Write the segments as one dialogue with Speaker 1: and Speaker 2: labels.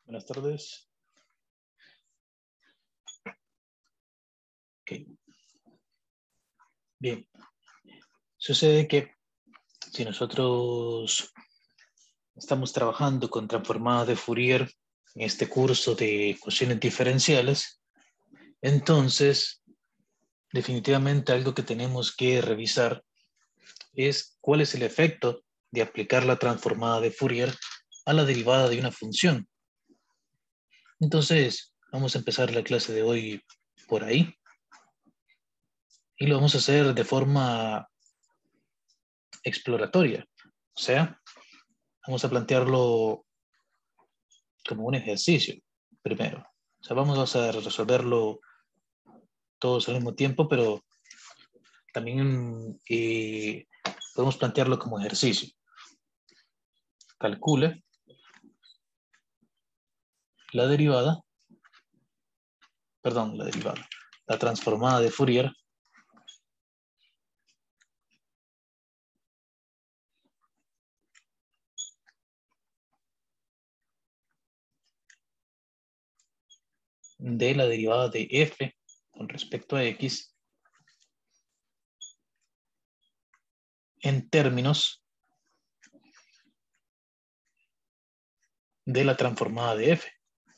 Speaker 1: Buenas tardes. Okay. Bien. Sucede que si nosotros estamos trabajando con transformada de Fourier en este curso de ecuaciones diferenciales, entonces definitivamente algo que tenemos que revisar es cuál es el efecto de aplicar la transformada de Fourier a la derivada de una función. Entonces, vamos a empezar la clase de hoy por ahí. Y lo vamos a hacer de forma exploratoria. O sea, vamos a plantearlo como un ejercicio primero. O sea, vamos a resolverlo todos al mismo tiempo, pero también podemos plantearlo como ejercicio. Calcule la derivada, la transformada de Fourier de la derivada de f con respecto a x en términos de la transformada de f.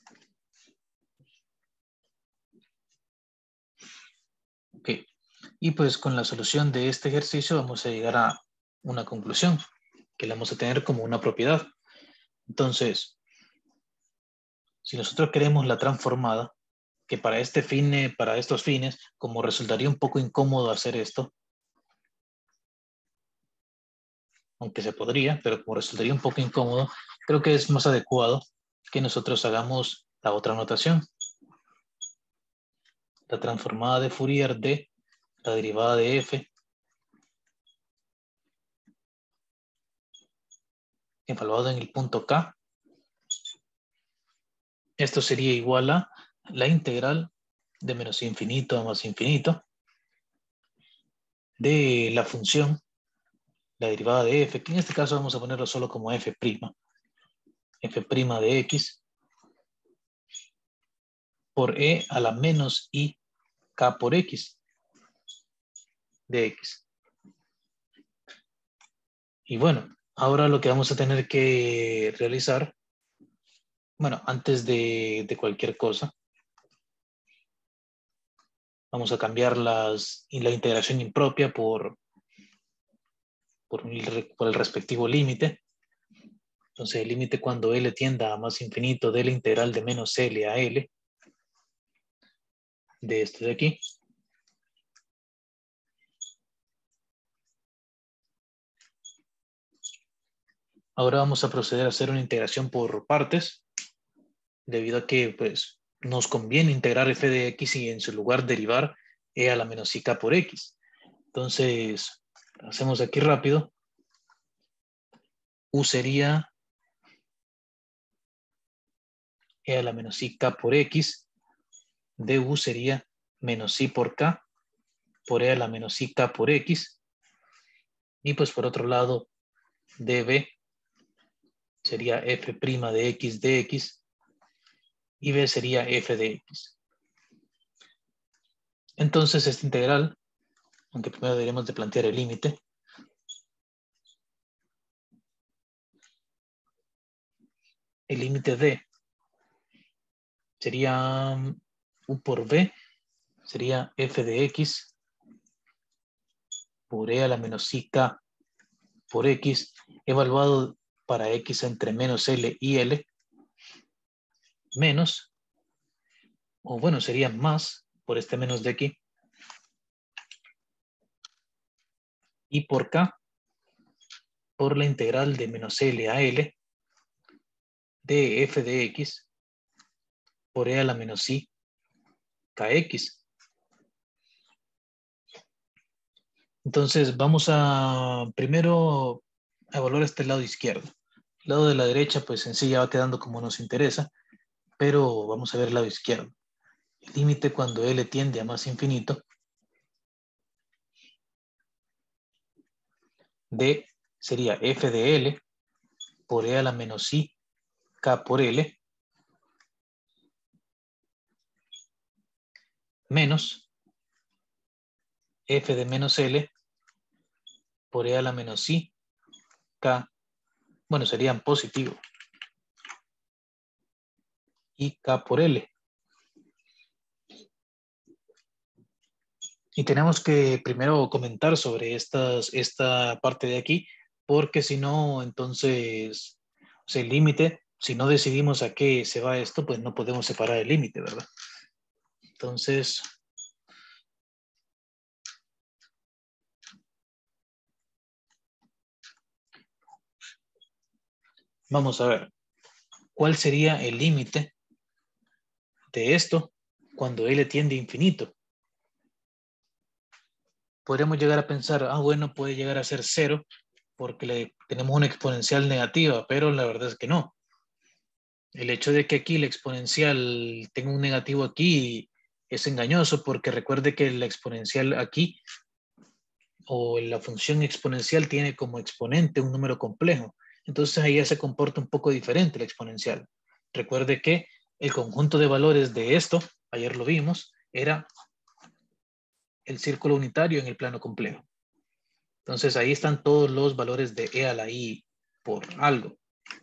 Speaker 1: Ok. Y pues con la solución de este ejercicio vamos a llegar a una conclusión que la vamos a tener como una propiedad. Entonces, si nosotros queremos la transformada, que para estos fines, como resultaría un poco incómodo hacer esto, aunque se podría, pero como resultaría un poco incómodo, creo que es más adecuado que nosotros hagamos la otra notación. La transformada de Fourier de la derivada de f evaluado en el punto K. Esto sería igual a la integral de menos infinito a más infinito de la función, la derivada de f, que en este caso vamos a ponerlo solo como f' de x por e a la menos i k por x de x. Y bueno, ahora lo que vamos a tener que realizar, bueno, antes de cualquier cosa, vamos a cambiar la integración impropia por el respectivo límite. Entonces el límite cuando L tienda a más infinito de la integral de menos L a L de esto de aquí. Ahora vamos a proceder a hacer una integración por partes, debido a que pues, nos conviene integrar f de x y en su lugar derivar e a la menos ik por x. Entonces, hacemos aquí rápido. U sería e a la menos ik por x. Du sería menos i por k por e a la menos ik por x. Y pues por otro lado, db sería f' de x de x. Y b sería f de x. Entonces esta integral, aunque primero deberíamos de plantear el límite, el límite d sería u por b, sería f de x por e a la menos ik por x, evaluado para x entre menos l y l, menos, o bueno, sería más, por este menos de aquí, y por k, por la integral de menos l a l, de f de x, por e a la menos i, kx. Entonces vamos a primero a evaluar este lado izquierdo. El lado de la derecha pues en sí ya va quedando como nos interesa, pero vamos a ver el lado izquierdo. El límite cuando L tiende a más infinito D sería f de L por E a la menos I K por L menos f de menos L por E a la menos I, K, bueno, serían positivo, y K por L. Y tenemos que primero comentar sobre esta parte de aquí, porque si no, entonces, o sea, el límite, si no decidimos a qué se va esto, pues no podemos separar el límite, ¿verdad? Entonces, vamos a ver, ¿cuál sería el límite de esto cuando L tiende a infinito? Podríamos llegar a pensar, bueno, puede llegar a ser 0 porque tenemos una exponencial negativa, pero la verdad es que no. El hecho de que aquí la exponencial tenga un negativo aquí es engañoso porque recuerde que la exponencial aquí o la función exponencial tiene como exponente un número complejo. Entonces ahí ya se comporta un poco diferente la exponencial. Recuerde que el conjunto de valores de esto, ayer lo vimos, era el círculo unitario en el plano complejo. Entonces ahí están todos los valores de e a la i por algo.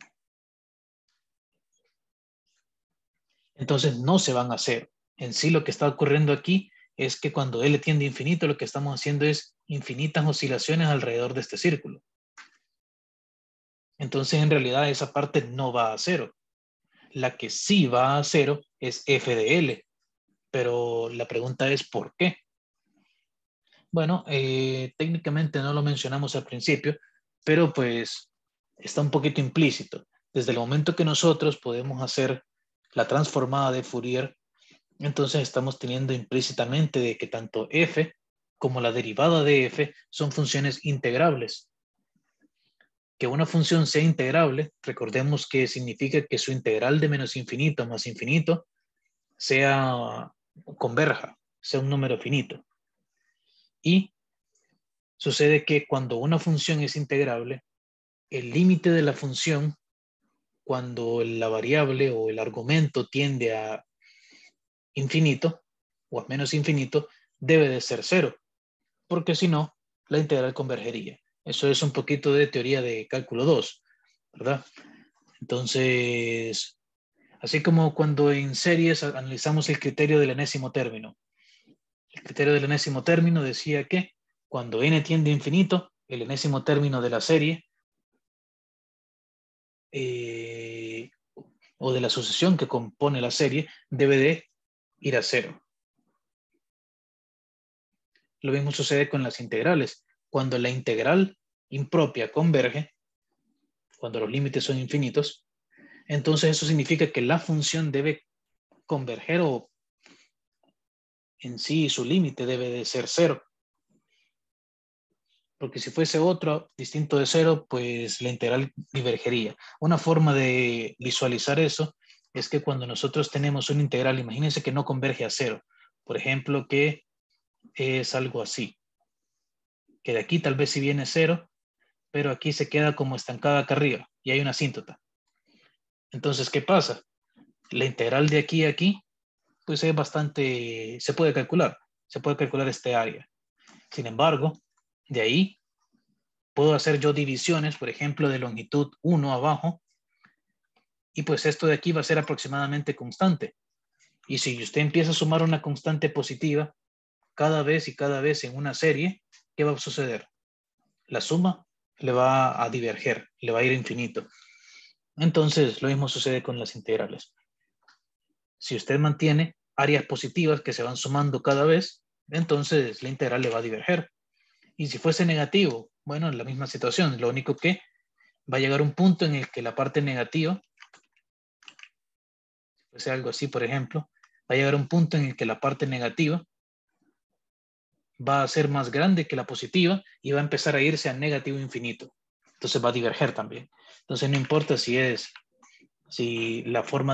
Speaker 1: Entonces no se van a hacer. En sí lo que está ocurriendo aquí es que cuando L tiende a infinito, lo que estamos haciendo es infinitas oscilaciones alrededor de este círculo. Entonces en realidad esa parte no va a 0. La que sí va a 0 es f de L. Pero la pregunta es ¿por qué? Bueno, técnicamente no lo mencionamos al principio, pero pues está un poquito implícito. Desde el momento que nosotros podemos hacer la transformada de Fourier, entonces estamos teniendo implícitamente de que tanto f como la derivada de f son funciones integrables. Que una función sea integrable, recordemos que significa que su integral de menos infinito más infinito sea converja, sea un número finito. Y sucede que cuando una función es integrable, el límite de la función, cuando la variable o el argumento tiende a infinito o a menos infinito, debe de ser 0, porque si no, la integral convergería. Eso es un poquito de teoría de cálculo 2, ¿verdad? Entonces, así como cuando en series analizamos el criterio del enésimo término. El criterio del enésimo término decía que cuando n tiende a infinito, el enésimo término de la serie o de la sucesión que compone la serie debe de ir a 0. Lo mismo sucede con las integrales. Cuando la integral impropia converge, cuando los límites son infinitos, entonces eso significa que la función debe converger o en sí su límite debe de ser 0. Porque si fuese otro distinto de 0, pues la integral divergería. Una forma de visualizar eso es que cuando nosotros tenemos una integral, imagínense que no converge a 0. Por ejemplo, que es algo así. Que de aquí tal vez sí viene 0, pero aquí se queda como estancada acá arriba y hay una asíntota. Entonces, ¿qué pasa? La integral de aquí a aquí, pues es bastante, se puede calcular este área. Sin embargo, de ahí puedo hacer yo divisiones, por ejemplo, de longitud 1 abajo, y pues esto de aquí va a ser aproximadamente constante. Y si usted empieza a sumar una constante positiva cada vez y cada vez en una serie, ¿qué va a suceder? La suma le va a diverger, le va a ir infinito. Entonces, lo mismo sucede con las integrales. Si usted mantiene áreas positivas que se van sumando cada vez, entonces la integral le va a diverger. Y si fuese negativo, bueno, en la misma situación, lo único que va a llegar un punto en el que la parte negativa, puede ser algo así, por ejemplo, va a llegar un punto en el que la parte negativa va a ser más grande que la positiva y va a empezar a irse a negativo infinito. Entonces va a diverger también. Entonces no importa si la forma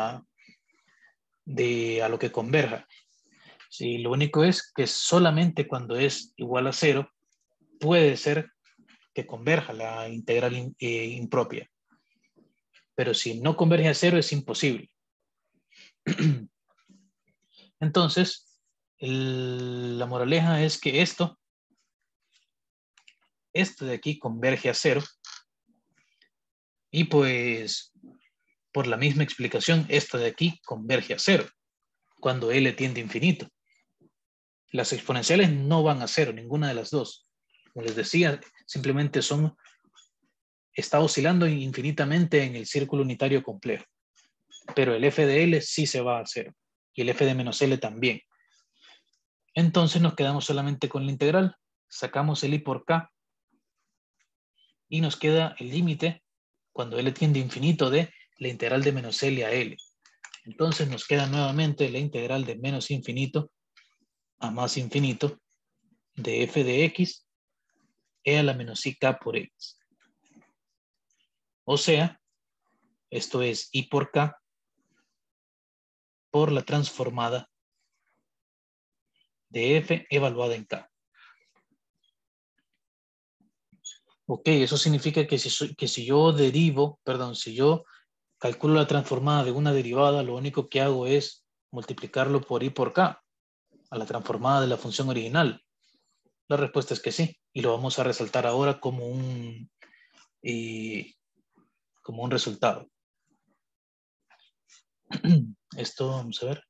Speaker 1: de a lo que converja. Si lo único es que solamente cuando es igual a 0 puede ser que converja la integral impropia. Pero si no converge a 0 es imposible. Entonces, La moraleja es que esto de aquí converge a 0 y pues por la misma explicación esto de aquí converge a 0 cuando L tiende a infinito. Las exponenciales no van a 0, ninguna de las dos. Como les decía, simplemente está oscilando infinitamente en el círculo unitario complejo. Pero el f de L sí se va a 0 y el f de menos L también. Entonces nos quedamos solamente con la integral. Sacamos el I por K y nos queda el límite cuando L tiende a infinito de la integral de menos L a L. Entonces nos queda nuevamente la integral de menos infinito a más infinito de f de x e a la menos ik por x. O sea, esto es I por K por la transformada de f evaluada en K. Ok, eso significa que si yo calculo la transformada de una derivada, lo único que hago es multiplicarlo por I por K, a la transformada de la función original. La respuesta es que sí, y lo vamos a resaltar ahora como un resultado. Esto, vamos a ver.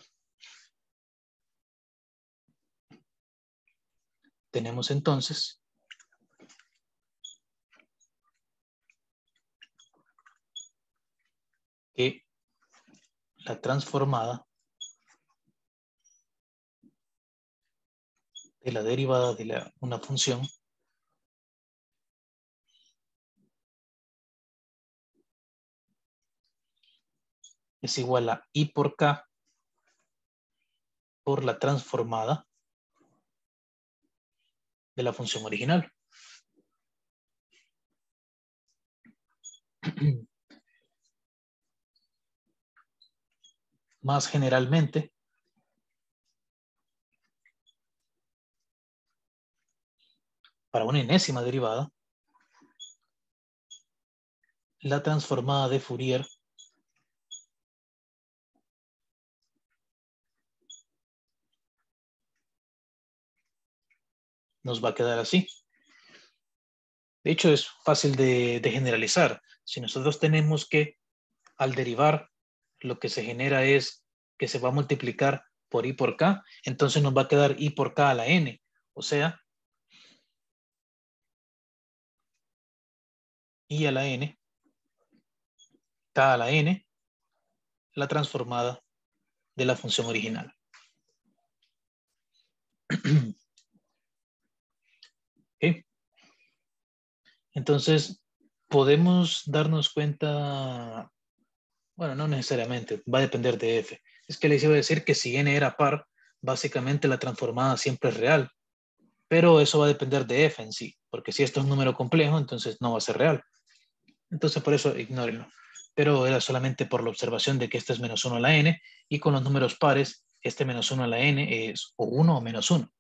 Speaker 1: Tenemos entonces que la transformada de la derivada de una función es igual a I por K por la transformada de la función original. Más generalmente, para una enésima derivada, la transformada de Fourier nos va a quedar así. De hecho, es fácil de generalizar. Si nosotros tenemos que, al derivar, lo que se genera es que se va a multiplicar por I por K, entonces nos va a quedar I por K a la N. O sea, I a la N, K a la N, la transformada de la función original. ¿Okay? Entonces, podemos darnos cuenta, bueno, no necesariamente, va a depender de f. Es que les iba a decir que si n era par, básicamente la transformada siempre es real, pero eso va a depender de f en sí, porque si esto es un número complejo, entonces no va a ser real. Entonces por eso ignórenlo. Pero era solamente por la observación de que este es menos 1 a la n, y con los números pares, este menos 1 a la n es o 1 o menos 1.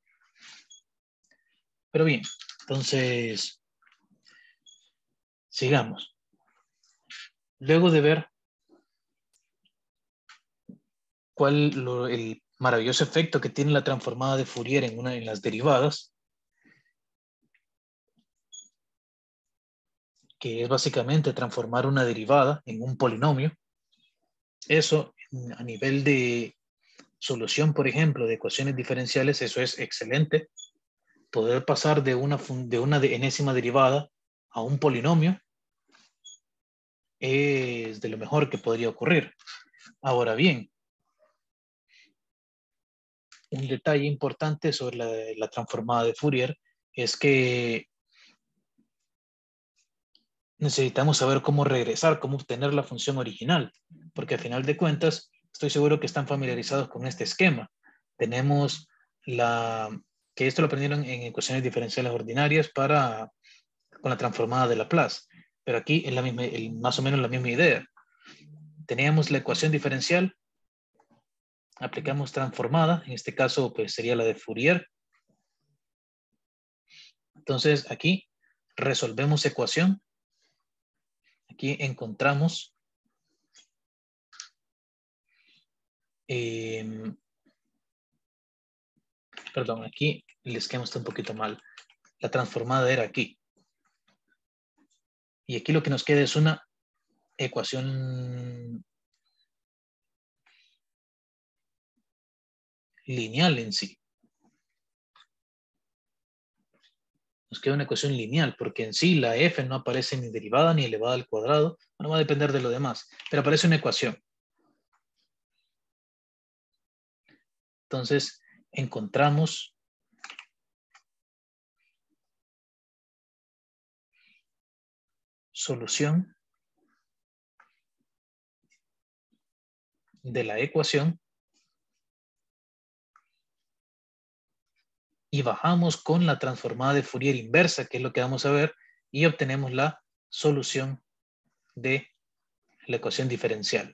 Speaker 1: Pero bien, entonces, sigamos. Luego de ver el maravilloso efecto que tiene la transformada de Fourier en las derivadas, que es básicamente transformar una derivada en un polinomio. Eso, a nivel de solución, por ejemplo, de ecuaciones diferenciales, eso es excelente. Poder pasar de una enésima derivada a un polinomio es de lo mejor que podría ocurrir. Ahora bien, un detalle importante sobre la transformada de Fourier es que necesitamos saber cómo regresar, cómo obtener la función original, porque al final de cuentas, estoy seguro que están familiarizados con este esquema. Tenemos que esto lo aprendieron en ecuaciones diferenciales ordinarias con la transformada de Laplace, pero aquí es más o menos la misma idea. Teníamos la ecuación diferencial, aplicamos transformada, en este caso pues sería la de Fourier. Entonces aquí resolvemos ecuación. Aquí encontramos Perdón, aquí el esquema está un poquito mal. La transformada era aquí. Y aquí lo que nos queda es una ecuación lineal en sí. Nos queda una ecuación lineal, porque en sí la f no aparece ni derivada ni elevada al cuadrado. No va a depender de lo demás, pero aparece una ecuación. Entonces, encontramos solución de la ecuación y bajamos con la transformada de Fourier inversa, que es lo que vamos a ver, y obtenemos la solución de la ecuación diferencial.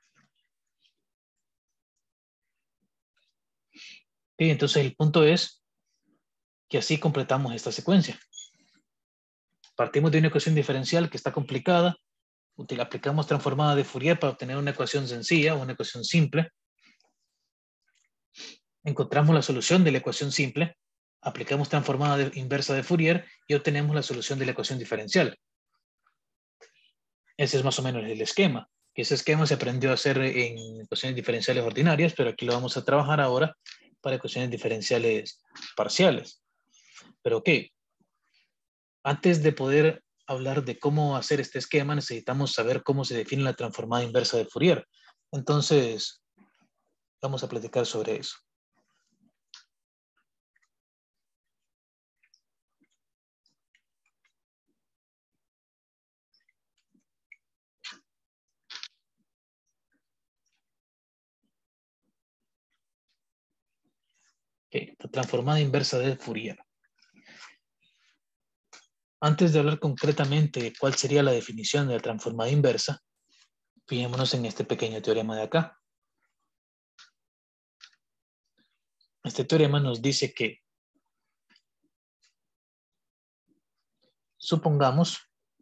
Speaker 1: Y entonces el punto es que así completamos esta secuencia. Partimos de una ecuación diferencial que está complicada, aplicamos transformada de Fourier para obtener una ecuación sencilla, una ecuación simple. Encontramos la solución de la ecuación simple, aplicamos transformada inversa de Fourier y obtenemos la solución de la ecuación diferencial. Ese es más o menos el esquema. Ese esquema se aprendió a hacer en ecuaciones diferenciales ordinarias, pero aquí lo vamos a trabajar ahora para ecuaciones diferenciales parciales. Pero ok, antes de poder hablar de cómo hacer este esquema, necesitamos saber cómo se define la transformada inversa de Fourier. Entonces, vamos a platicar sobre eso. Okay, la transformada inversa de Fourier. Antes de hablar concretamente de cuál sería la definición de la transformada inversa, fijémonos en este pequeño teorema de acá. Este teorema nos dice que supongamos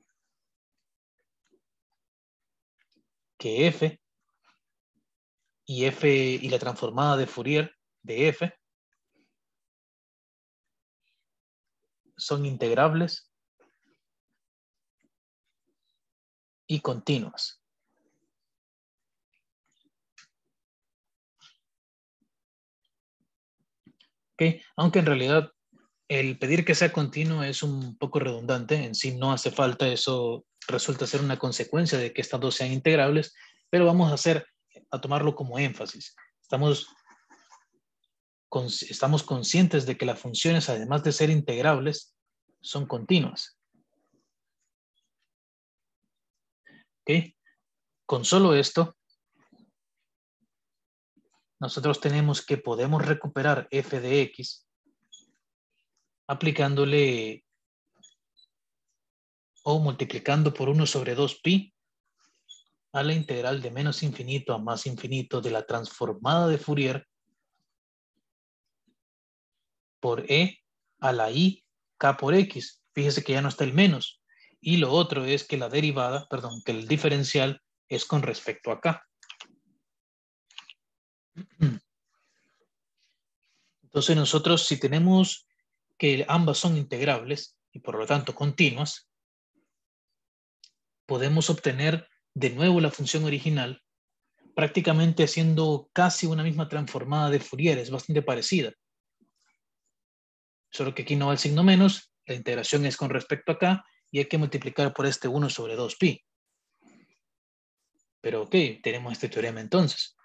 Speaker 1: que f y la transformada de Fourier de f son integrables y continuas. ¿Okay? Aunque en realidad el pedir que sea continuo es un poco redundante, en sí no hace falta, eso resulta ser una consecuencia de que estas dos sean integrables, pero vamos a tomarlo como énfasis. Estamos conscientes de que las funciones, además de ser integrables, son continuas. ¿Okay? Con solo esto, nosotros tenemos que podemos recuperar f de x aplicándole o multiplicando por 1 sobre 2pi a la integral de menos infinito a más infinito de la transformada de Fourier por e a la i k por x. Fíjese que ya no está el menos. Y lo otro es que la derivada, perdón, que el diferencial es con respecto a k. Entonces nosotros, si tenemos que ambas son integrables y por lo tanto continuas, podemos obtener de nuevo la función original prácticamente haciendo casi una misma transformada de Fourier. Es bastante parecida. Solo que aquí no va el signo menos, la integración es con respecto a k y hay que multiplicar por este 1 sobre 2pi. Pero ok, tenemos este teorema entonces.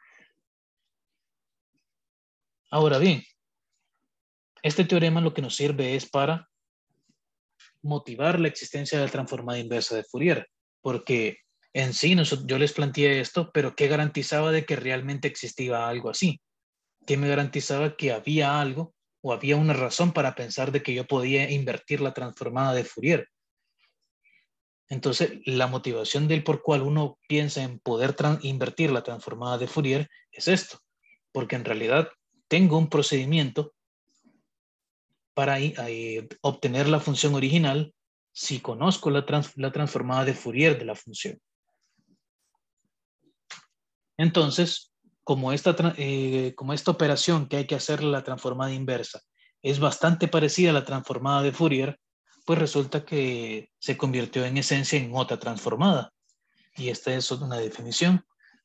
Speaker 1: Ahora bien, este teorema lo que nos sirve es para motivar la existencia de la transformada inversa de Fourier, porque en sí yo les planteé esto, pero ¿qué garantizaba de que realmente existía algo así? ¿Qué me garantizaba que había algo o había una razón para pensar de que yo podía invertir la transformada de Fourier? Entonces, la motivación del por cual uno piensa en poder invertir la transformada de Fourier es esto, porque en realidad tengo un procedimiento para obtener la función original si conozco la transformada de Fourier de la función. Entonces, como esta operación que hay que hacer la transformada inversa es bastante parecida a la transformada de Fourier, pues resulta que se convirtió en esencia en otra transformada. Y esta es una definición.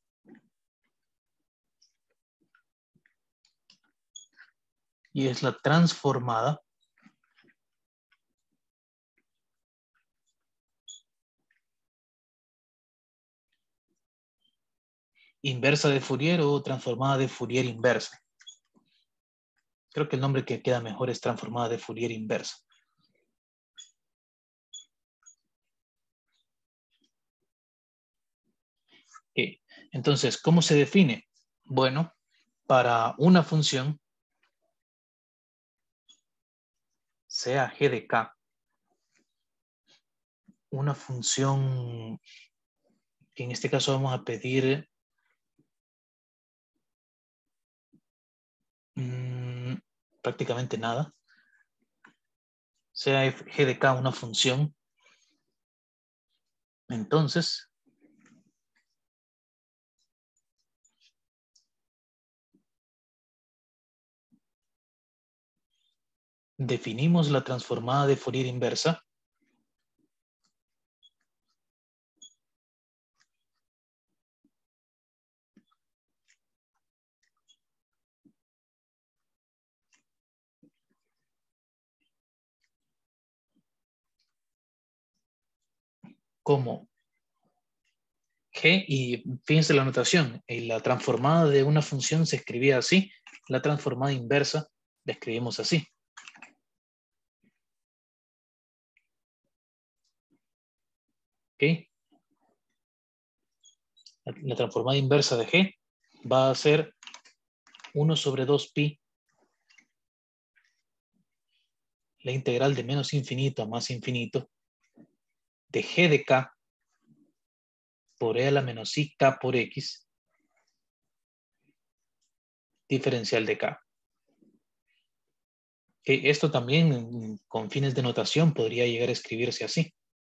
Speaker 1: Y es la transformada inversa de Fourier o transformada de Fourier inversa. Creo que el nombre que queda mejor es transformada de Fourier inversa. Okay. Entonces, ¿cómo se define? Bueno, para una función, sea g de k, una función que en este caso vamos a pedir prácticamente nada, sea g de k una función, entonces definimos la transformada de Fourier inversa como g, y fíjense la notación, la transformada de una función se escribía así, la transformada inversa la escribimos así. ¿Ok? La transformada inversa de g va a ser 1 sobre 2pi, la integral de menos infinito a más infinito, de g de k por e a la menos i k por x, diferencial de k. Que esto también, con fines de notación, podría llegar a escribirse así.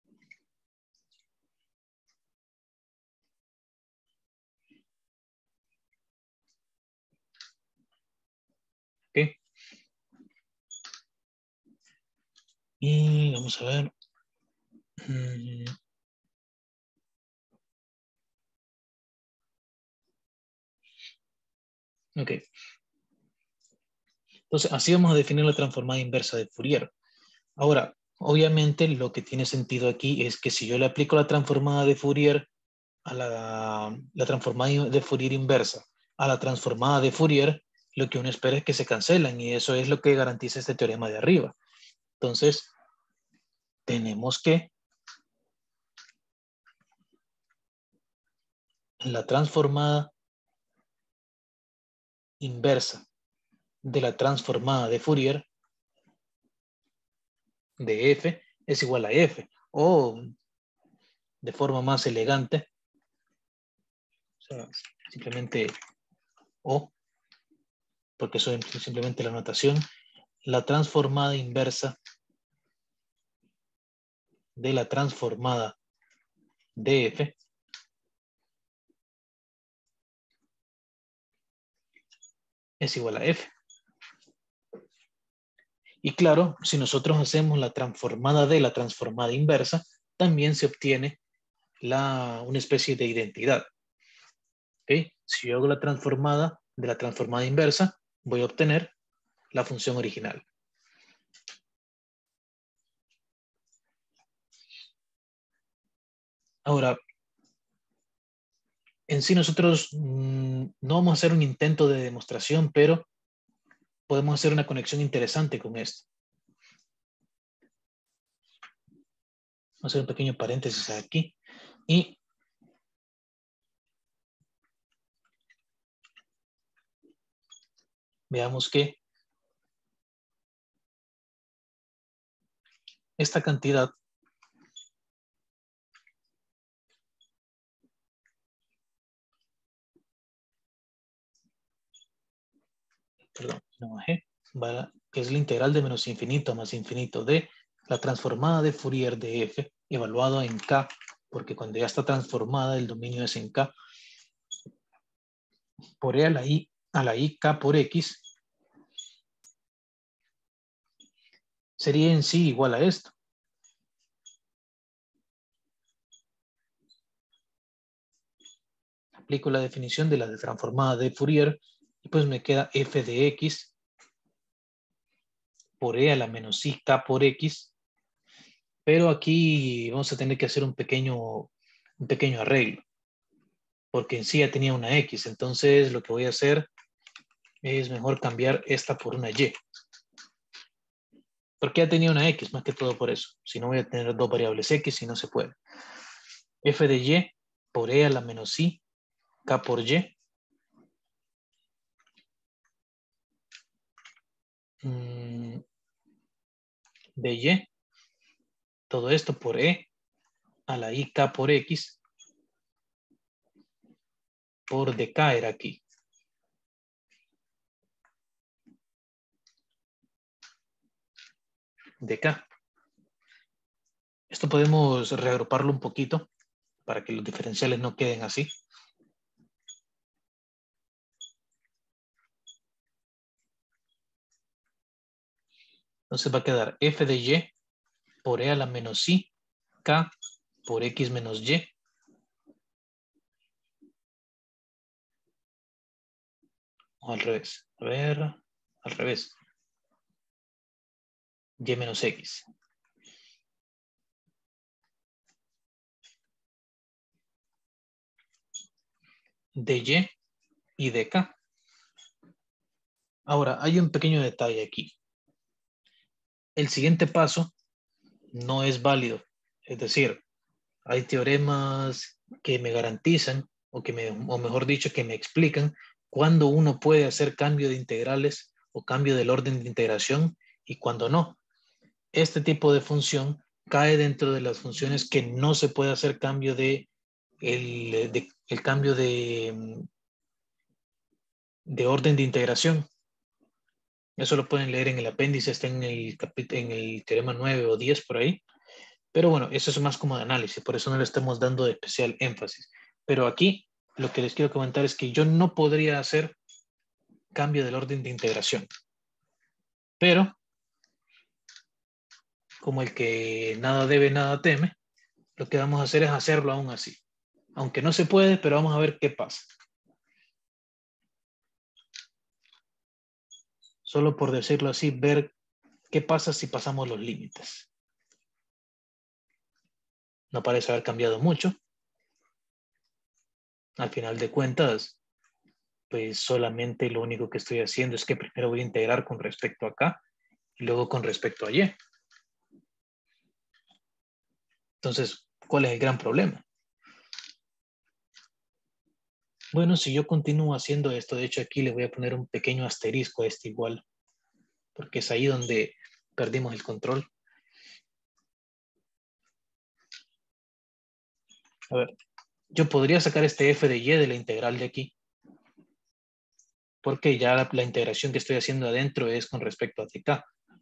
Speaker 1: ¿Ok? Y vamos a ver. Ok. Entonces, así vamos a definir la transformada inversa de Fourier. Ahora, obviamente, lo que tiene sentido aquí es que si yo le aplico la transformada de Fourier a la transformada de Fourier inversa a la transformada de Fourier, lo que uno espera es que se cancelan, y eso es lo que garantiza este teorema de arriba. Entonces, tenemos que la transformada inversa de la transformada de Fourier de f es igual a f, o de forma más elegante, o sea, simplemente o, porque eso es simplemente la notación, la transformada inversa de la transformada de f es igual a f. Y claro, si nosotros hacemos la transformada de la transformada inversa, también se obtiene una especie de identidad. ¿Okay? Si yo hago la transformada de la transformada inversa, voy a obtener la función original. Ahora, en sí nosotros no vamos a hacer un intento de demostración, pero podemos hacer una conexión interesante con esto. Vamos a hacer un pequeño paréntesis aquí. Y veamos que esta cantidad que es la integral de menos infinito a más infinito de la transformada de Fourier de f evaluado en k, porque cuando ya está transformada el dominio es en k, por E a la I K por X sería en sí igual a esto. Aplico la definición de la transformada de Fourier y pues me queda f de x por e a la menos i k por x. Pero aquí vamos a tener que hacer un pequeño arreglo, porque en sí ya tenía una x. Entonces lo que voy a hacer es mejor cambiar esta por una y. Porque ya tenía una x, más que todo por eso. Si no voy a tener dos variables x y no se puede. F de y por e a la menos i k por y. De y. Todo esto por e a la i k por x por dk era aquí. Dk. Esto podemos reagruparlo un poquito para que los diferenciales no queden así. Entonces va a quedar f de y por e a la menos i k por x menos y. O al revés. A ver, al revés. Y menos x. De y y de k. Ahora, hay un pequeño detalle aquí. El siguiente paso no es válido. Es decir, hay teoremas que me garantizan, o mejor dicho, que me explican cuándo uno puede hacer cambio de integrales o cambio del orden de integración y cuándo no. Este tipo de función cae dentro de las funciones que no se puede hacer cambio el cambio de orden de integración. Eso lo pueden leer en el apéndice, está en el teorema 9 o 10 por ahí. Pero bueno, eso es más como de análisis, por eso no le estamos dando de especial énfasis. Pero aquí lo que les quiero comentar es que yo no podría hacer cambio del orden de integración. Pero, como el que nada debe, nada teme, lo que vamos a hacer es hacerlo aún así. Aunque no se puede, pero vamos a ver qué pasa. Solo por decirlo así, ver qué pasa si pasamos los límites. No parece haber cambiado mucho. Al final de cuentas, pues solamente lo único que estoy haciendo es que primero voy a integrar con respecto a acá y luego con respecto a y. Entonces, ¿cuál es el gran problema? Bueno, si yo continúo haciendo esto, de hecho aquí le voy a poner un pequeño asterisco a este igual, porque es ahí donde perdimos el control. A ver, yo podría sacar este f de y de la integral de aquí, porque ya la integración que estoy haciendo adentro es con respecto a dk.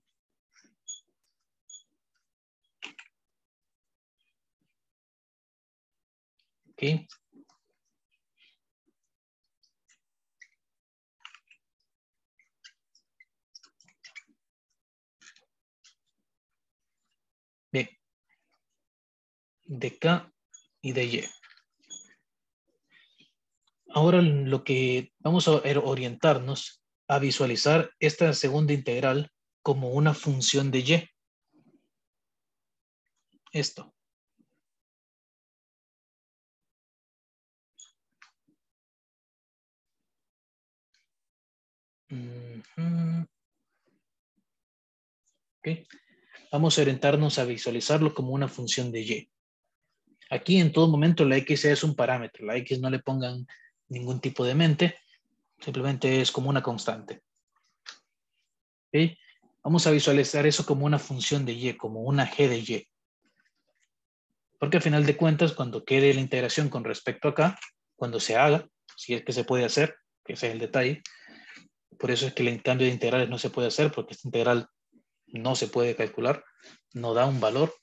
Speaker 1: ¿Ok? Bien, dk y dy. Ahora lo que vamos a orientarnos a visualizar esta segunda integral como una función de y. Esto. ¿Okay? Vamos a orientarnos a visualizarlo como una función de y. Aquí en todo momento la x es un parámetro. La x no le pongan ningún tipo de mente. Simplemente es como una constante. ¿Okay? Vamos a visualizar eso como una función de y, como una g de y. Porque al final de cuentas, cuando quede la integración con respecto a acá, cuando se haga, si es que se puede hacer, que ese es el detalle, por eso es que el cambio de integrales no se puede hacer, porque esta integral no se puede calcular, no da un valor.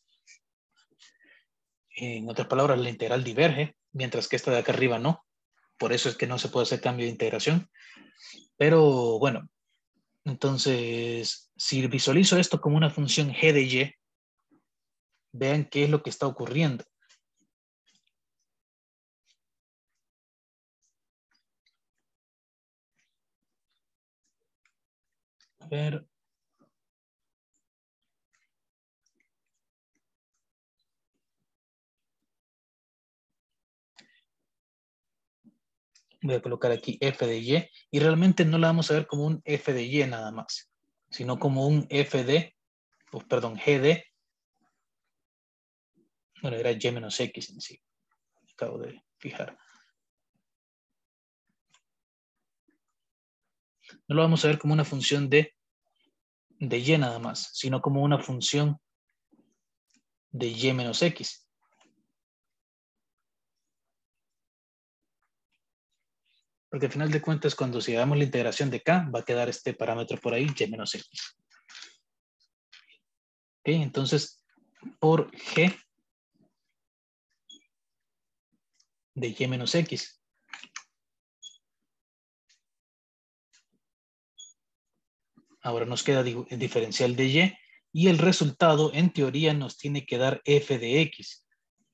Speaker 1: En otras palabras, la integral diverge, mientras que esta de acá arriba no. Por eso es que no se puede hacer cambio de integración. Pero bueno, entonces, si visualizo esto como una función g de y, vean qué es lo que está ocurriendo. A ver. Voy a colocar aquí f de y realmente no la vamos a ver como un f de y nada más, sino como un f de, pues, perdón, g de, bueno, era y menos x en sí, acabo de fijar. No lo vamos a ver como una función de y nada más, sino como una función de y menos x. Porque al final de cuentas, cuando si hagamos la integración de k, va a quedar este parámetro por ahí, y menos x. ¿Ok? Entonces, por g de y menos x. Ahora nos queda el diferencial de y el resultado, en teoría, nos tiene que dar f de x.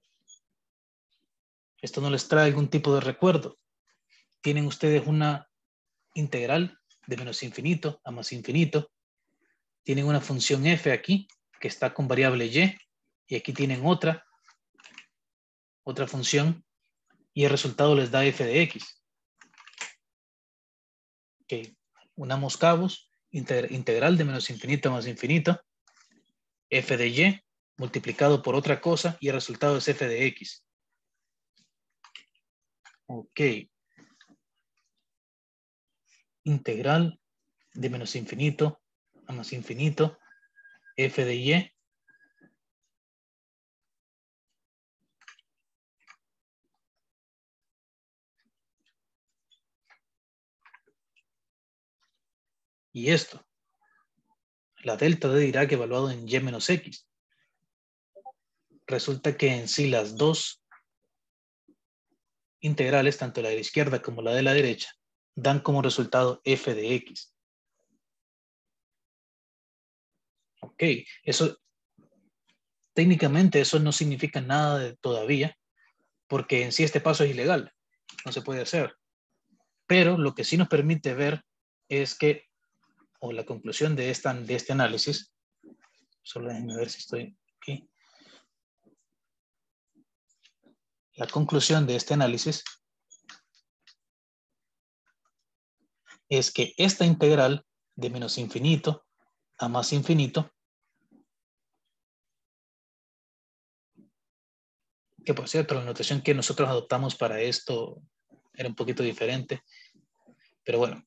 Speaker 1: Esto no les trae algún tipo de recuerdo. Tienen ustedes una integral de menos infinito a más infinito. Tienen una función f aquí, que está con variable y aquí tienen otra función, y el resultado les da f de x. Ok, unamos cabos, integral de menos infinito a más infinito, f de y multiplicado por otra cosa, y el resultado es f de x. Ok. Integral de menos infinito a más infinito, f de y y esto, la delta de Dirac evaluado en y menos x. Resulta que en sí las dos integrales, tanto la de la izquierda como la de la derecha, dan como resultado f de x. Ok, eso técnicamente eso no significa nada todavía, porque en sí este paso es ilegal, no se puede hacer. Pero lo que sí nos permite ver es que, o la conclusión de este análisis, solo déjenme ver si estoy aquí. La conclusión de este análisis es que esta integral de menos infinito a más infinito, que por cierto la notación que nosotros adoptamos para esto era un poquito diferente, pero bueno,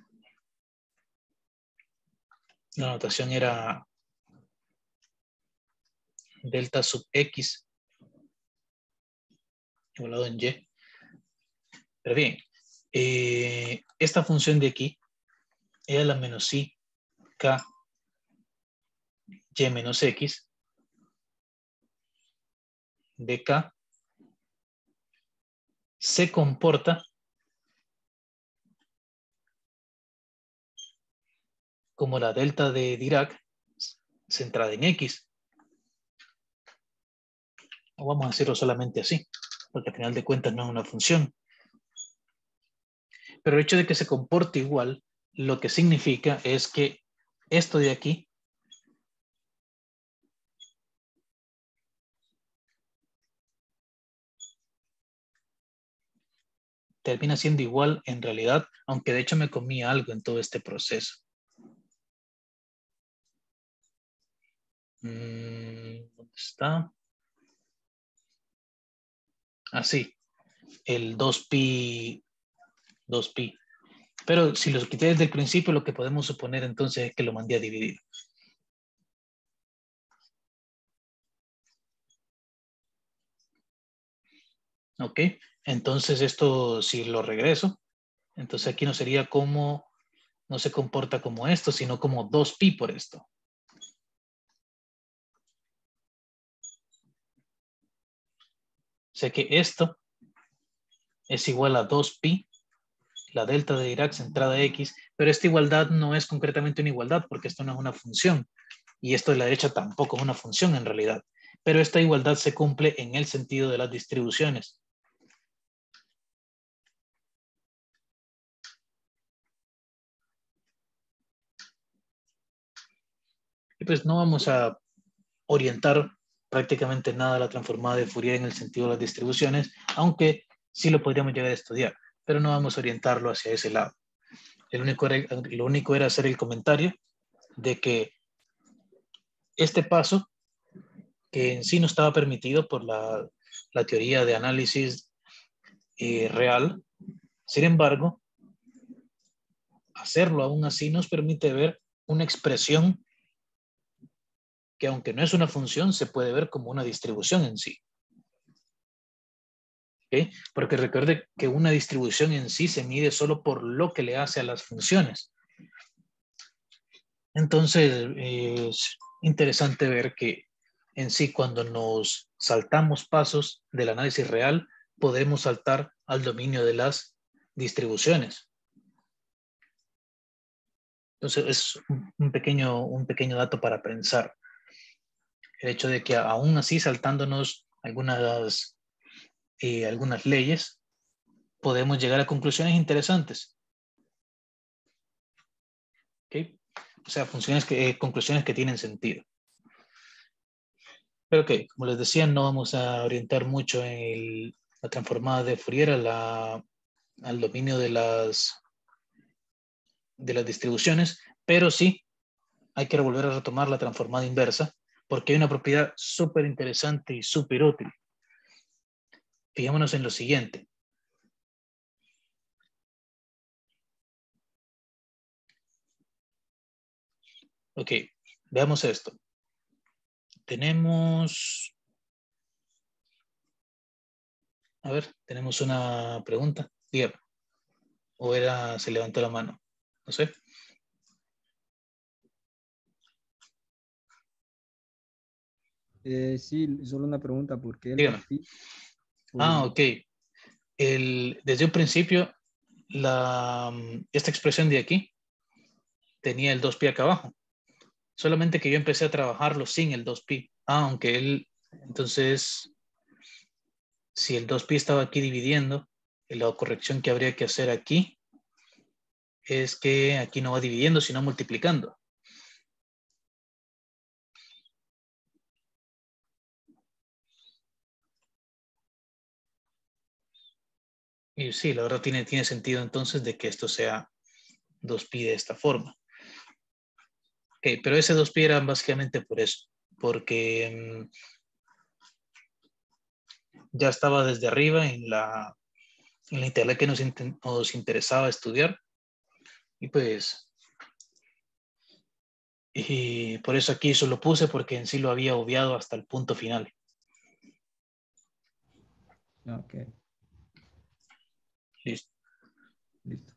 Speaker 1: la notación era delta sub x igualado en y. Pero bien, esta función de aquí era la menos i k y menos x de k se comporta como la delta de Dirac centrada en x. O vamos a hacerlo solamente así, porque al final de cuentas no es una función. Pero el hecho de que se comporte igual, lo que significa es que esto de aquí termina siendo igual en realidad, aunque de hecho me comí algo en todo este proceso. ¿Dónde está? Así, el 2pi. Pero si los quité desde el principio, lo que podemos suponer entonces es que lo mandé a dividir. ¿Ok? Entonces esto, si lo regreso, entonces aquí no sería como, no se comporta como esto, sino como 2pi por esto. O sea que esto es igual a 2pi, la delta de Dirac centrada X, pero esta igualdad no es concretamente una igualdad porque esto no es una función y esto de la derecha tampoco es una función en realidad, pero esta igualdad se cumple en el sentido de las distribuciones. Y pues no vamos a orientar prácticamente nada de la transformada de Fourier en el sentido de las distribuciones, aunque sí lo podríamos llegar a estudiar, pero no vamos a orientarlo hacia ese lado. Lo único era hacer el comentario de que este paso, que en sí no estaba permitido por la teoría de análisis real, sin embargo, hacerlo aún así nos permite ver una expresión que aunque no es una función, se puede ver como una distribución en sí. ¿Okay? Porque recuerde que una distribución en sí se mide solo por lo que le hace a las funciones. Entonces, es interesante ver que en sí cuando nos saltamos pasos del análisis real, podemos saltar al dominio de las distribuciones. Entonces, es un pequeño dato para pensar. El hecho de que aún así, saltándonos algunas leyes, podemos llegar a conclusiones interesantes. ¿Okay? O sea, conclusiones que tienen sentido. Pero ok, como les decía, no vamos a orientar mucho en la transformada de Fourier al dominio de las distribuciones, pero sí hay que volver a retomar la transformada inversa porque hay una propiedad súper interesante y súper útil. Fijémonos en lo siguiente. Ok, veamos esto. Tenemos... A ver, tenemos una pregunta. Dígame. O se levantó la mano. No sé.
Speaker 2: Sí, solo una pregunta, ¿por qué el
Speaker 1: Dígame.
Speaker 2: 2pi?
Speaker 1: Ok. Desde un principio, esta expresión de aquí tenía el 2pi acá abajo. Solamente que yo empecé a trabajarlo sin el 2pi. Aunque entonces, si el 2pi estaba aquí dividiendo, la corrección que habría que hacer aquí es que aquí no va dividiendo, sino multiplicando. Y sí, la verdad tiene sentido entonces de que esto sea 2pi de esta forma. Ok, pero ese 2pi era básicamente por eso, porque ya estaba desde arriba en la integral que nos interesaba estudiar. Y pues, y por eso aquí solo puse, porque en sí lo había obviado hasta el punto final.
Speaker 2: Ok,
Speaker 1: Listo.
Speaker 2: listo.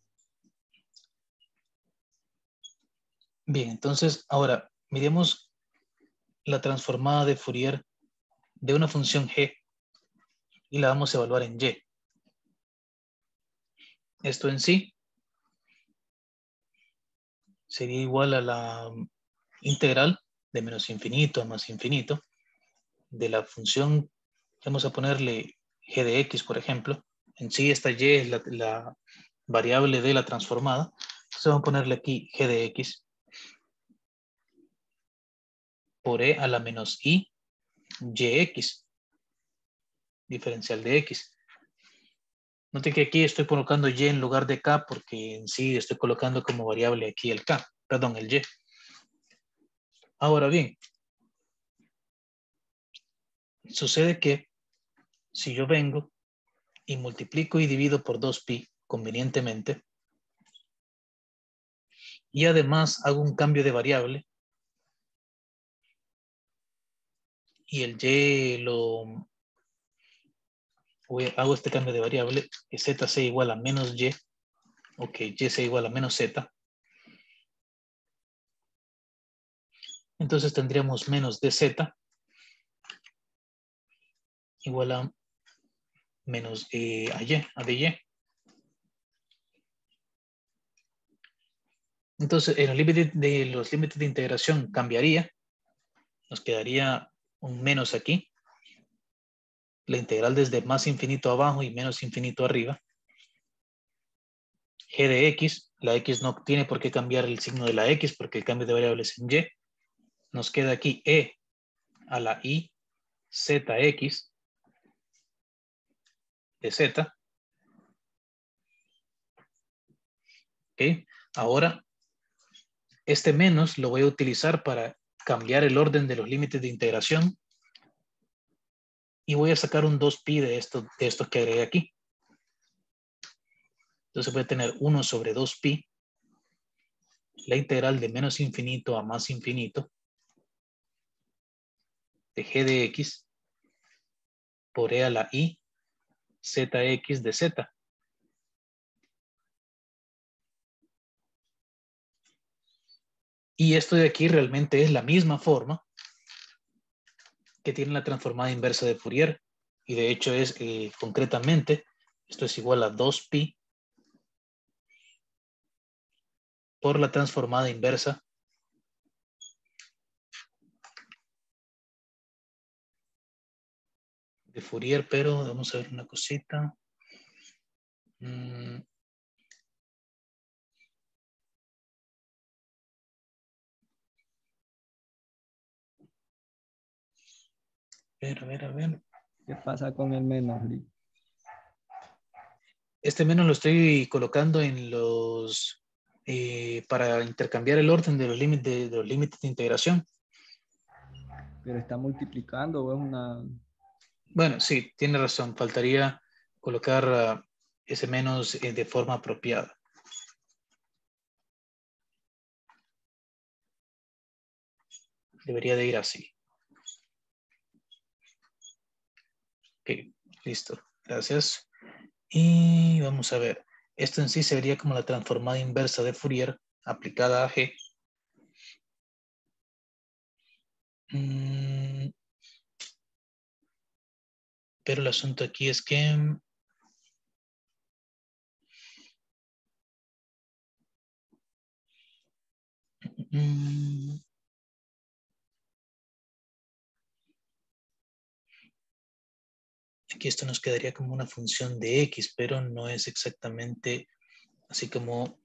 Speaker 1: Bien, entonces ahora miremos la transformada de Fourier de una función g y la vamos a evaluar en y. Esto en sí sería igual a la integral de menos infinito a más infinito de la función, vamos a ponerle g de x, por ejemplo. En sí esta y es la variable de la transformada. Entonces vamos a ponerle aquí g de x por e a la menos i yx, diferencial de x. Note que aquí estoy colocando y en lugar de k porque en sí estoy colocando como variable aquí el k, perdón, el y. Ahora bien, sucede que si yo vengo y multiplico y divido por 2pi convenientemente y además hago un cambio de variable y el y hago este cambio de variable, que z sea igual a menos y, o que y sea igual a menos z, entonces tendríamos menos dz igual a menos a de y. Entonces, en los límites de integración cambiaría. Nos quedaría un menos aquí. La integral desde más infinito abajo y menos infinito arriba. G de x. La x no tiene por qué cambiar el signo de la x porque el cambio de variables en y. Nos queda aquí e a la i zx de z. ¿Ok? Ahora, este menos lo voy a utilizar para cambiar el orden de los límites de integración y voy a sacar un 2pi de esto que agregué aquí. Entonces voy a tener 1 sobre 2pi, la integral de menos infinito a más infinito de g de x por e a la i zx de z. Y esto de aquí realmente es la misma forma que tiene la transformada inversa de Fourier. Y de hecho es concretamente, esto es igual a 2pi por la transformada inversa de Fourier, pero vamos a ver una cosita. A ver.
Speaker 2: ¿Qué pasa con el menos, Lee?
Speaker 1: Este menos lo estoy colocando en los para intercambiar el orden de los límites de integración.
Speaker 2: Pero está multiplicando o es una...
Speaker 1: Bueno, sí, tiene razón. Faltaría colocar ese menos de forma apropiada. Debería de ir así. Ok, listo. Gracias. Y vamos a ver. Esto en sí se vería como la transformada inversa de Fourier aplicada a G. Pero el asunto aquí es que aquí esto nos quedaría como una función de X, pero no es exactamente así como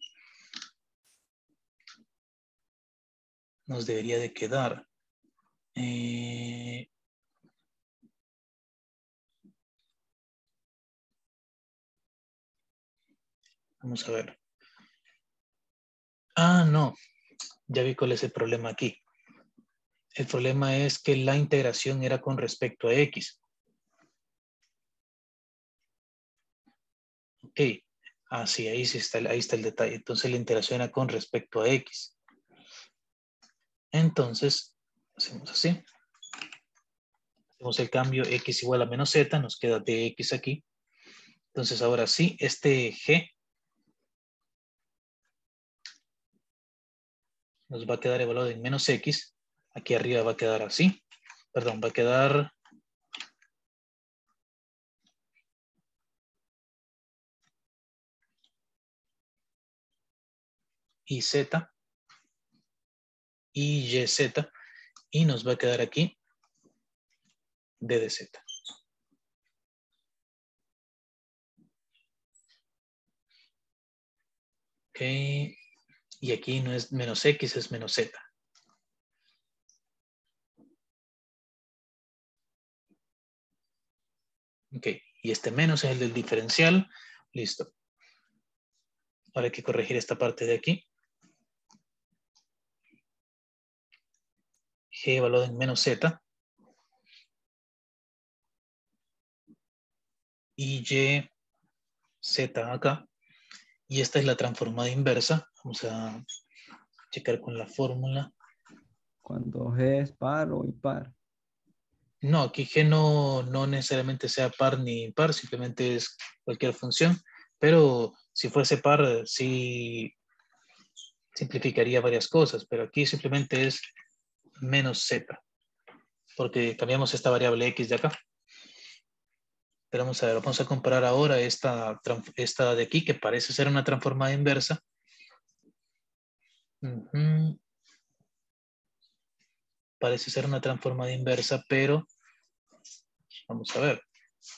Speaker 1: nos debería de quedar. Vamos a ver. Ah, no. Ya vi cuál es el problema aquí. El problema es que la integración era con respecto a X. Ok. Ah, sí, ahí está el detalle. Entonces la integración era con respecto a X. Entonces, hacemos así. Hacemos el cambio X igual a menos Z. Nos queda dx aquí. Entonces ahora sí, este G nos va a quedar evaluado en menos X. Aquí arriba va a quedar así. Perdón, va a quedar IZ y YZ. Y nos va a quedar aquí D de Z. Ok. Y aquí no es menos X, es menos Z. Ok. Y este menos es el del diferencial. Listo. Ahora hay que corregir esta parte de aquí. G evaluado en menos Z. Y Y, Z acá. Y esta es la transformada inversa. Vamos a checar con la fórmula.
Speaker 2: Cuando G es par o impar.
Speaker 1: No, aquí G no necesariamente sea par ni impar, simplemente es cualquier función. Pero si fuese par, sí simplificaría varias cosas. Pero aquí simplemente es menos Z. Porque cambiamos esta variable X de acá. Pero vamos a ver, vamos a comparar ahora esta de aquí, que parece ser una transformada inversa. Parece ser una transformada inversa, pero vamos a ver.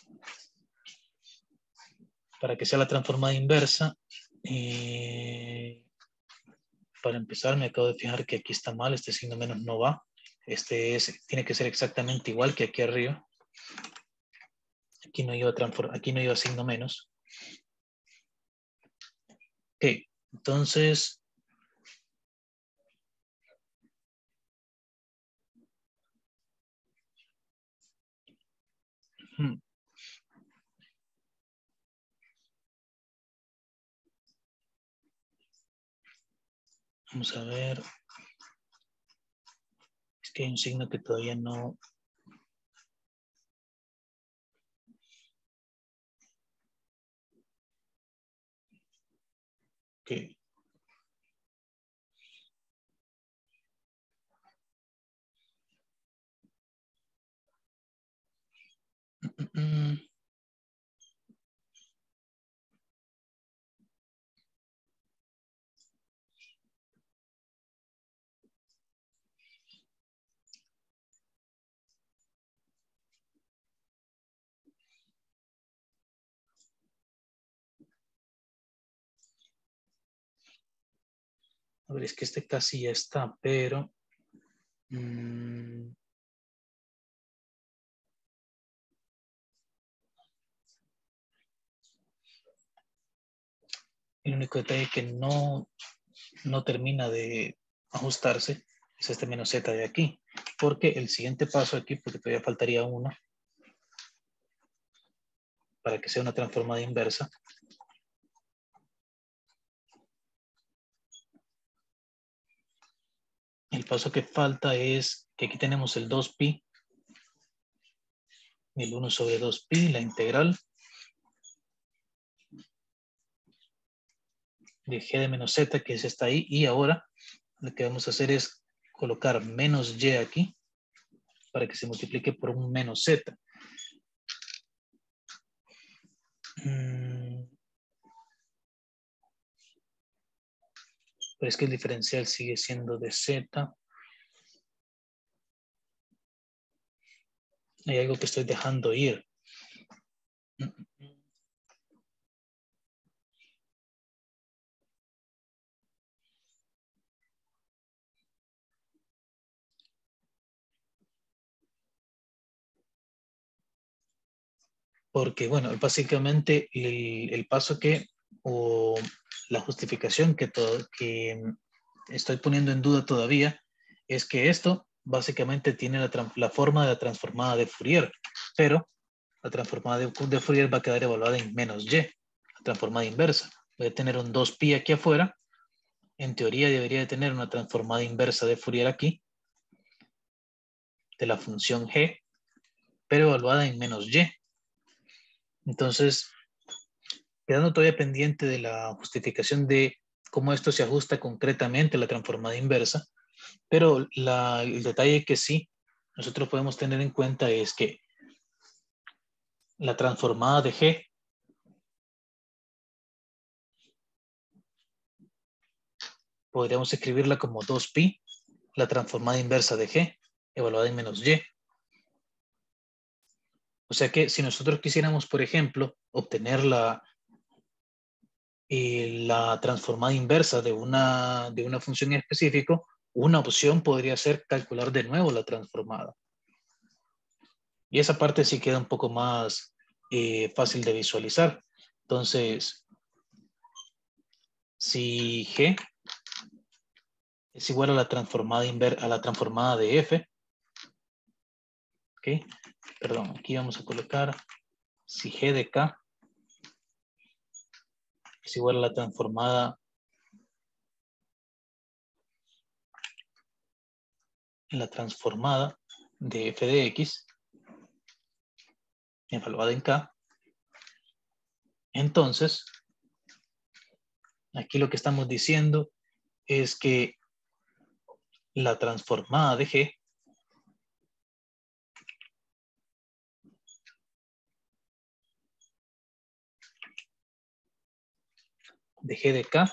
Speaker 1: Para que sea la transformada inversa, para empezar me acabo de fijar que aquí está mal, este signo menos no va. Tiene que ser exactamente igual que aquí arriba. Aquí no iba signo menos. Ok, entonces vamos a ver. Es que hay un signo que todavía no. Ok. A ver, es que este casi ya está, pero el único detalle que no termina de ajustarse es este menos z de aquí, porque el siguiente paso aquí, porque todavía faltaría uno para que sea una transformada inversa. El paso que falta es que aquí tenemos el 2pi, el 1 sobre 2pi, la integral de g de menos z, que es esta ahí, y ahora lo que vamos a hacer es colocar menos y aquí para que se multiplique por un menos z. Pero es que el diferencial sigue siendo de z. Hay algo que estoy dejando ir. Porque, bueno, básicamente el paso o la justificación que estoy poniendo en duda todavía, es que esto básicamente tiene la forma de la transformada de Fourier, pero la transformada de Fourier va a quedar evaluada en menos y, la transformada inversa. Voy a tener un 2pi aquí afuera. En teoría debería de tener una transformada inversa de Fourier aquí, de la función g, pero evaluada en menos y. Entonces, quedando todavía pendiente de la justificación de cómo esto se ajusta concretamente a la transformada inversa, pero el detalle que sí nosotros podemos tener en cuenta es que la transformada de g podríamos escribirla como 2pi, la transformada inversa de g, evaluada en menos y. O sea que si nosotros quisiéramos, por ejemplo, obtener la transformada inversa de una función en específico, una opción podría ser calcular de nuevo la transformada. Y esa parte sí queda un poco más fácil de visualizar. Entonces, si G es igual a la transformada de F, ¿ok? Perdón, aquí vamos a colocar si G de K es igual a la transformada de F de X, evaluada en K, entonces, aquí lo que estamos diciendo es que la transformada de G de G de K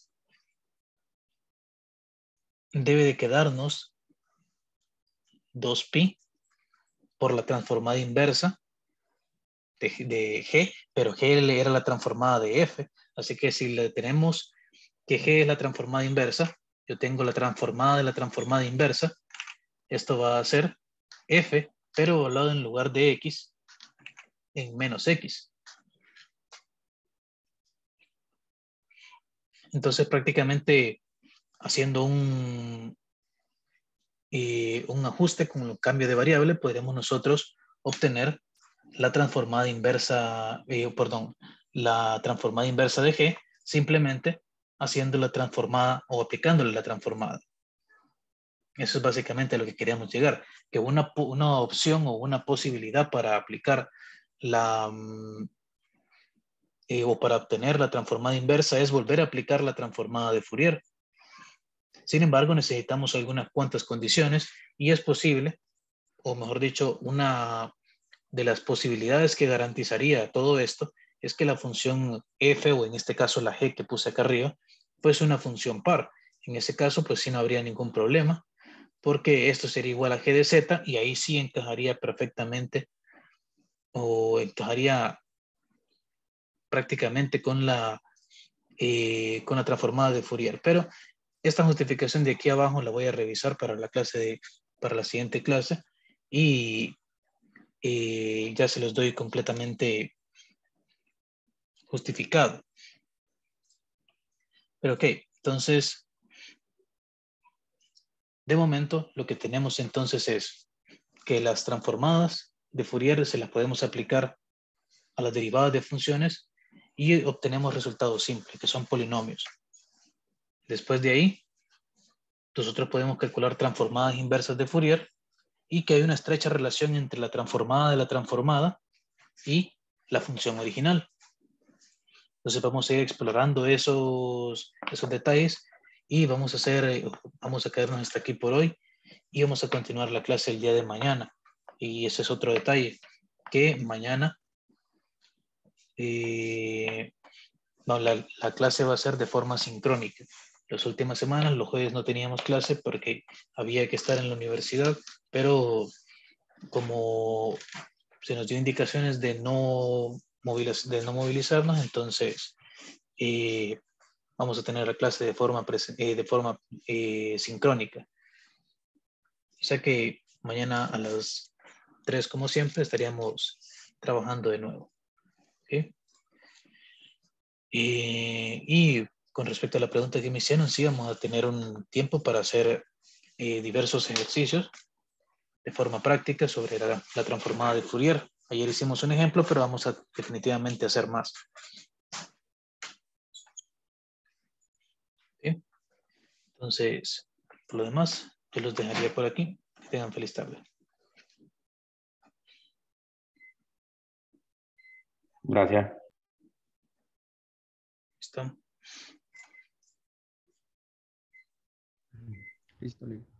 Speaker 1: debe de quedarnos 2pi por la transformada inversa de G, pero G era la transformada de F. Así que si le tenemos que G es la transformada inversa, yo tengo la transformada de la transformada inversa. Esto va a ser F, pero evaluado en lugar de X, en menos X. Entonces prácticamente haciendo un ajuste con el cambio de variable, podremos nosotros obtener la transformada inversa, la transformada inversa de G, simplemente haciendo la transformada o aplicándole la transformada. Eso es básicamente a lo que queríamos llegar, que una opción o una posibilidad para aplicar la o para obtener la transformada inversa es volver a aplicar la transformada de Fourier. Sin embargo, necesitamos algunas cuantas condiciones y es posible, o mejor dicho, una de las posibilidades que garantizaría todo esto es que la función f, o en este caso la g que puse acá arriba, pues una función par. En ese caso, pues sí no habría ningún problema, porque esto sería igual a g de z y ahí sí encajaría perfectamente o encajaría prácticamente con la transformada de Fourier. Pero esta justificación de aquí abajo la voy a revisar para la clase para la siguiente clase y ya se los doy completamente justificado. Pero ok, entonces, de momento lo que tenemos entonces es que las transformadas de Fourier se las podemos aplicar a las derivadas de funciones y obtenemos resultados simples, que son polinomios. Después de ahí, nosotros podemos calcular transformadas inversas de Fourier y que hay una estrecha relación entre la transformada de la transformada y la función original. Entonces vamos a ir explorando esos detalles y vamos a quedarnos hasta aquí por hoy y vamos a continuar la clase el día de mañana. Y ese es otro detalle, que mañana la clase va a ser de forma sincrónica. Las últimas semanas, los jueves no teníamos clase porque había que estar en la universidad, pero como se nos dio indicaciones de no movilizarnos, entonces vamos a tener la clase de forma sincrónica. O sea que mañana a las 3, como siempre, estaríamos trabajando de nuevo. ¿Okay? Y con respecto a la pregunta que me hicieron, sí vamos a tener un tiempo para hacer diversos ejercicios de forma práctica sobre la transformada de Fourier. Ayer hicimos un ejemplo, pero vamos a definitivamente hacer más. ¿Okay? Entonces, por lo demás, yo los dejaría por aquí. Que tengan feliz tarde.
Speaker 3: Gracias.
Speaker 1: ¿Listo?
Speaker 2: Listo, Lili.